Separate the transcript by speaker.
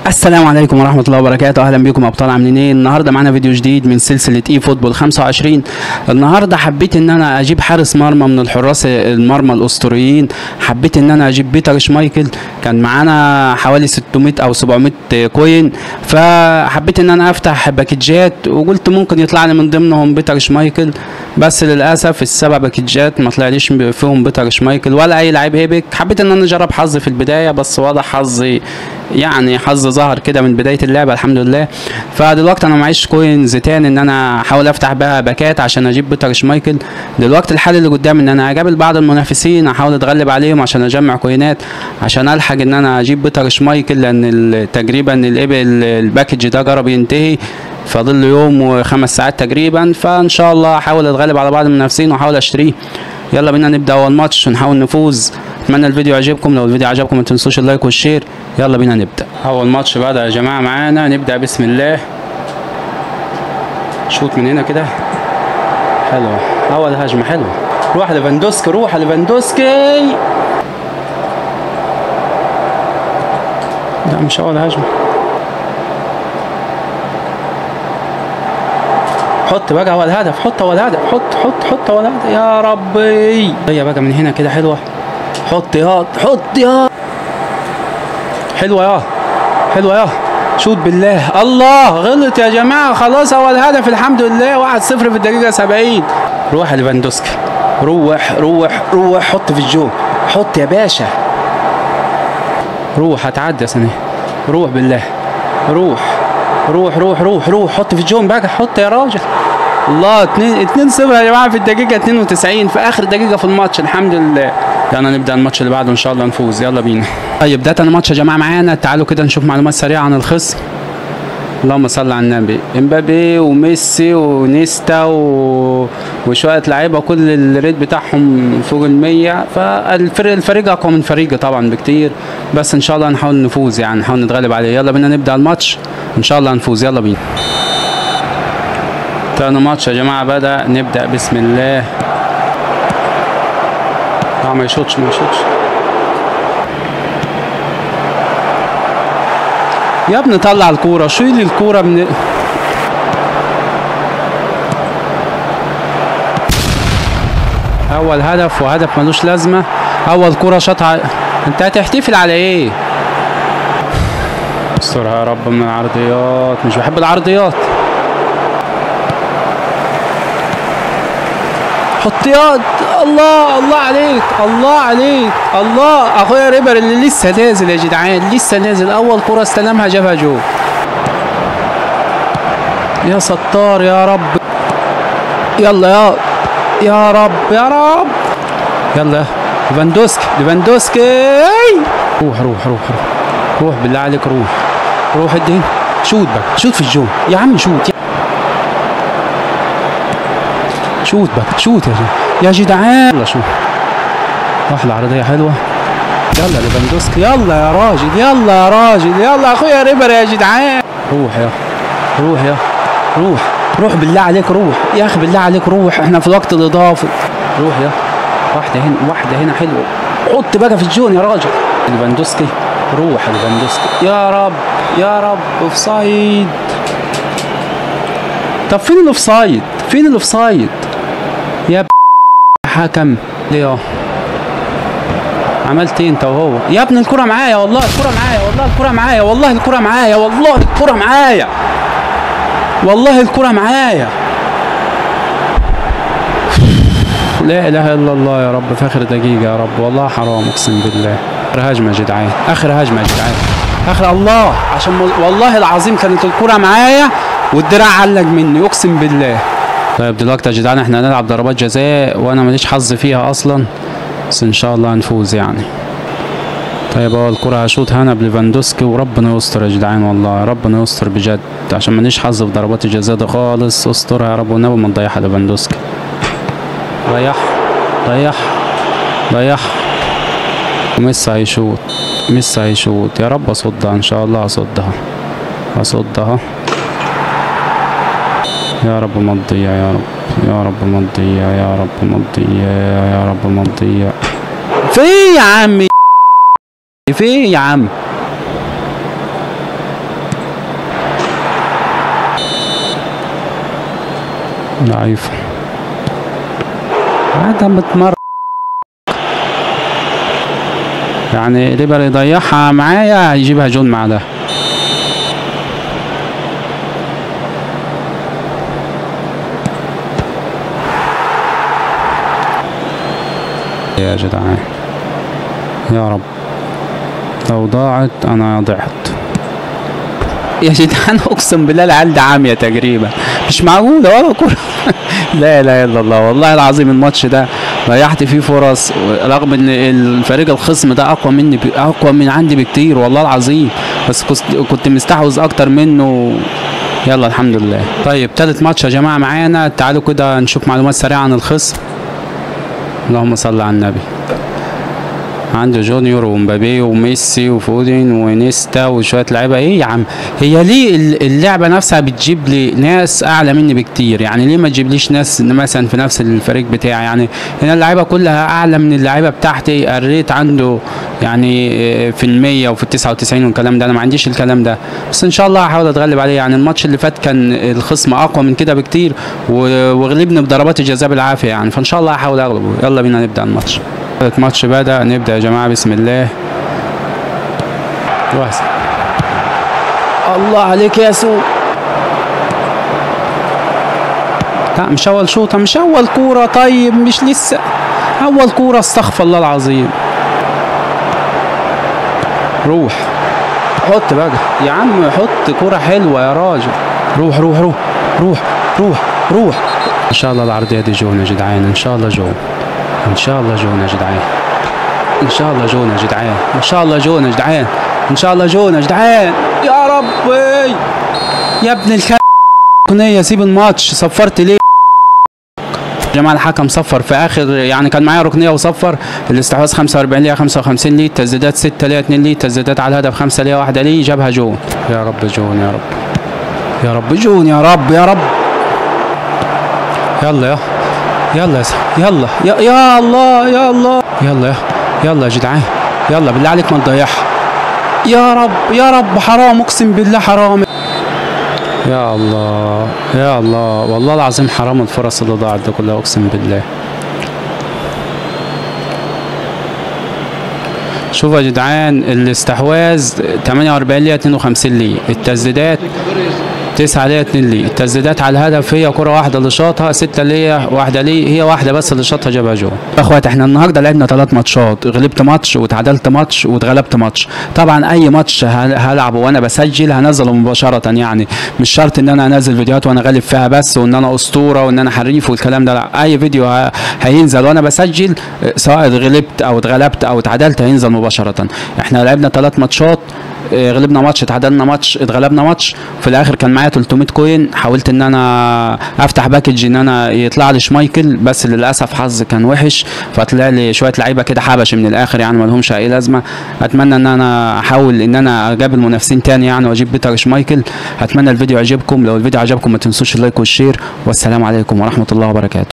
Speaker 1: السلام عليكم ورحمة الله وبركاته. أهلا بكم أبطال، عاملين إيه؟ النهاردة معانا فيديو جديد من سلسلة إي فوتبول 25. النهاردة حبيت إن أنا أجيب حارس مرمى من الحراس المرمى الأسطوريين. حبيت إن أنا أجيب بيتر شمايكل، كان معانا حوالي 600 أو 700 كوين، فحبيت إن أنا أفتح باكجات وقلت ممكن يطلع لي من ضمنهم بيتر شمايكل، بس للأسف السبع باكجات ما طلعليش فيهم بيتر شمايكل ولا أي لعيب هيبك. حبيت إن أنا أجرب حظي في البداية، بس واضح حظي يعني حظ ظهر كده من بدايه اللعبه الحمد لله. فدلوقتي انا معيش كوينز تاني ان انا احاول افتح بها باكات عشان اجيب بيتر شمايكل. دلوقتي الحل اللي قدامي ان انا اقابل بعض المنافسين، احاول اتغلب عليهم عشان اجمع كوينات عشان الحق ان انا اجيب بيتر شمايكل، لان تقريبا الباكج ده جرب ينتهي، فاضل له يوم و5 ساعات تقريبا. فان شاء الله احاول اتغلب على بعض المنافسين واحاول اشتريه. يلا بينا نبدا اول ماتش ونحاول نفوز. اتمنى الفيديو يعجبكم، لو الفيديو عجبكم ما تنسوش اللايك والشير. يلا بينا نبدا. اول ماتش بدا يا جماعه معانا، نبدا بسم الله. شوط من هنا كده حلوه، اول هجمه حلوه. روح ليفاندوسكي، روح ليفاندوسكي. لا مش اول هجمه. حط بقى اول هدف، حط اول هدف، حط اول هدف يا ربي. هي بقى من هنا كده حلوه، حط يا حلوه يا حلوه يا شوت بالله. الله غلط يا جماعه، خلاص اول هدف الحمد لله. 1-0 في الدقيقه 70. روح يا ليفاندوسكي، روح حط في الجون، حط يا باشا، روح هتعدي يا سنه، روح بالله، روح حط في الجون بقى، حط يا راجل. الله 2-0 يا جماعه في الدقيقه 92 في اخر دقيقه في الماتش الحمد لله. يلا نبدا الماتش اللي بعده ان شاء الله نفوز. يلا بينا. طيب بدايه الماتش يا جماعه معانا، تعالوا كده نشوف معلومات سريعه عن الخصم. اللهم صل على النبي. امبابي وميسي ونيستا وشويه لعيبه كل الريت بتاعهم فوق ال100، فالفريق اقوى من فريق طبعا بكتير، بس ان شاء الله نحاول نفوز، يعني نحاول نتغلب عليه. يلا بينا نبدا الماتش ان شاء الله نفوز. يلا بينا. تاني ماتش يا جماعه بدا، نبدا بسم الله. ما يشوطش يا ابني، طلع الكوره، شيل الكوره من اول هدف، وهدف ملوش لازمه. اول كوره شاطها، انت هتحتفل على ايه؟ استرها يا رب من العرضيات، مش بحب العرضيات. حط ياض. الله عليك الله. اخويا ريبر اللي لسه نازل يا جدعان، لسه نازل، اول كرة استلمها جابها جول. يا ستار يا رب. يلا يا رب يلا ليفاندوسكي. روح بالله عليك، روح ادي، شوت بقى، شوت في الجون يا عم، شوت يا جدعان. يلا شوف، واحدة عرضية حلوة. يلا ليفاندوسكي، يلا يا راجل، يلا اخويا ريبر يا جدعان. روح بالله عليك، روح يا اخي بالله عليك، روح، احنا في الوقت الاضافي. روح يا واحدة هنا حلوة، حط بقى في الجون يا راجل. ليفاندوسكي، روح ليفاندوسكي، يا رب اوفسايد. طب فين الاوفسايد يا حكم؟ ليه عملت ايه انت وهو يا ابني؟ الكرة معايا والله، الكرة معايا. لا اله الا الله يا رب، في اخر دقيقة يا رب، والله حرام اقسم بالله. اخر هجمة يا جدعان، اخر الله، عشان والله العظيم كانت الكرة معايا والدراع علق مني اقسم بالله. طيب دلوقتي يا جدعان احنا هنلعب ضربات جزاء، وانا ماليش حظ فيها اصلا، بس ان شاء الله هنفوز يعني. طيب اول كرة هشوط هنا بليفاندوسكي، وربنا يستر يا جدعان، والله ربنا يستر بجد، عشان ماليش حظ في ضربات الجزاء ده خالص. استرها يا رب والنبي ما نضيعها ليفاندوسكي. ضيع وميسي هيشوط، يا رب اصدها ان شاء الله، اصدها يا رب ما تضيع، يا رب ما تضيع. في يا عمي، ضعيفة عادة بتمر يعني ريبر يضيعها معايا هيجيبها جون مع ده. يا جدعان يا رب لو ضاعت انا ضعت يا جدعان. اقسم بالله العيال ده عاميه تقريبا مش معقوله ولا كوره. لا اله الا الله والله العظيم الماتش ده ضيعت فيه فرص رغم ان الفريق الخصم ده اقوى مني اقوى من عندي بكتير والله العظيم، بس كنت مستحوذ اكتر منه. يلا الحمد لله. طيب تالت ماتش يا جماعه معانا، تعالوا كده نشوف معلومات سريعه عن الخصم. اللهم صل على النبي. عنده جونيور ومبابي وميسي وفودين ونيستا وشويه لعيبه. ايه يا عم، هي ليه اللعبه نفسها بتجيب لي ناس اعلى مني بكتير؟ يعني ليه ما تجيبليش ناس مثلا في نفس الفريق بتاعي؟ يعني هنا اللعيبه كلها اعلى من اللعيبه بتاعتي، الريت عنده يعني في المية وفي ال99 والكلام ده. انا ما عنديش الكلام ده، بس ان شاء الله هحاول اتغلب عليه. يعني الماتش اللي فات كان الخصم اقوى من كده بكتير وغلبني بضربات الجزاء بالعافيه يعني، فان شاء الله هحاول اغلبه. يلا بينا نبدا الماتش. الماتش بدأ، نبدأ يا جماعة بسم الله. واسع. الله عليك يا سو. لا مش أول شوطة، مش أول كورة. طيب مش لسه أول كورة، استغفر الله العظيم. روح حط بقى يا عم، حط كورة حلوة يا راجل. روح روح روح روح روح روح. إن شاء الله العرضية دي جون يا جدعان، إن شاء الله جون، ان شاء الله جون يا جدعان، ان شاء الله جون يا جدعان، ان شاء الله جون يا جدعان، ان شاء الله جون يا جدعان. يا ربي يا ابن الكنية، سيب الماتش. صفرت ليه يا جماعه؟ الحكم صفر في اخر، يعني كان معايا ركنيه وصفر. الاستحواذ 45 ليه 55 ليه، التسديدات 6 ليه 2 ليه، التسديدات على الهدف 5 ليه 1 ليه، جابها جون. يا رب جون يا رب يا رب جون يا رب يا رب. يلا يلا يلا يا الله يا الله. يلا يلا يا جدعان، يلا بالله عليك ما تضيعها. يا رب يا رب، حرام اقسم بالله حرام. يا الله يا الله والله العظيم حرام الفرص اللي ضاعت دي كلها اقسم بالله. شوفوا يا جدعان، الاستحواذ 48 ليه 52 ليه، التسديدات 9 ليه 2 ليه، التسديدات على الهدف هي كرة واحدة اللي شاطها، 6 ليه 1 ليه، هي واحدة بس اللي شاطها جابها جون. يا اخوات احنا النهارده لعبنا 3 ماتشات، غلبت ماتش واتعادلت ماتش واتغلبت ماتش. طبعا اي ماتش هلعبه وانا بسجل هنزله مباشرة، يعني مش شرط ان انا انزل فيديوهات وانا غالب فيها بس وان انا اسطورة وان انا حريف والكلام ده، لا. اي فيديو هينزل وانا بسجل سواء غلبت او اتغلبت او اتعادلت هينزل مباشرة. احنا لعبنا 3 ماتشات، غلبنا ماتش، اتعادلنا ماتش، اتغلبنا ماتش. في الاخر كان معايا 300 كوين، حاولت ان انا افتح باكج ان انا يطلع لي شمايكل، بس للاسف حظي كان وحش فطلع لي شويه لعيبه كده حبش من الاخر، يعني ما لهمش اي لازمه. اتمنى ان انا احاول ان انا اقابل منافسين تاني يعني واجيب بيتر شمايكل. اتمنى الفيديو يعجبكم، لو الفيديو عجبكم ما تنسوش اللايك والشير، والسلام عليكم ورحمه الله وبركاته.